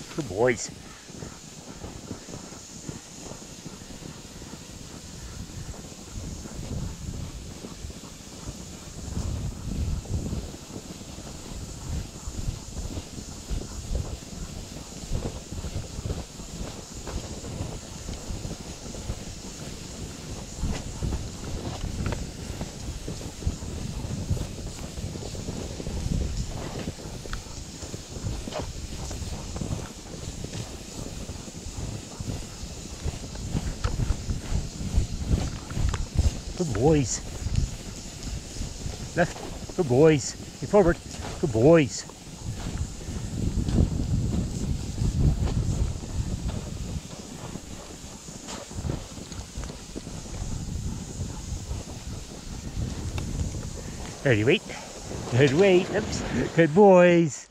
Good boys. Good boys. Left. Good boys. Get forward. Good boys. Ready, wait. Good wait. Oops. Good boys.